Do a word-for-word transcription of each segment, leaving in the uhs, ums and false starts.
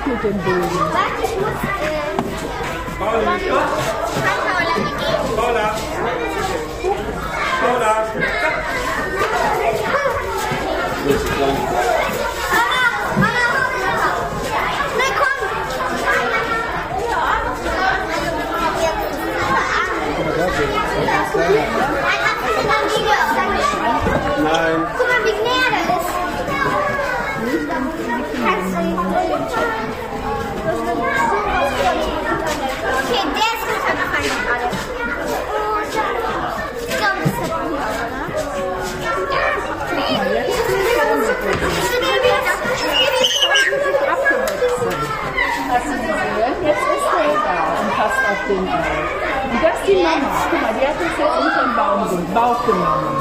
gemacht mit dem Baby? Warte, ich muss... Paula, Paula. Paula. Nein, komm! Nein. Guck mal, wie näher das ist. Okay, der ist runtergefallen gerade. Ich glaube, das hat man hier auch, oder? Hast du gesehen? Jetzt ist er da und passt auf den auf. Und das ist die Mama. Guck mal, die hat uns jetzt unter den Baum den Bauch genommen.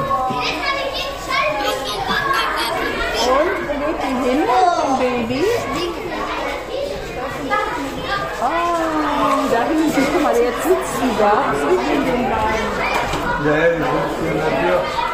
Und wo geht die hin mit dem Baby? Oh, da hinten, guck mal, jetzt sitzt die da zwischen den Beinen. Ja, die sitzt hier in der Tür.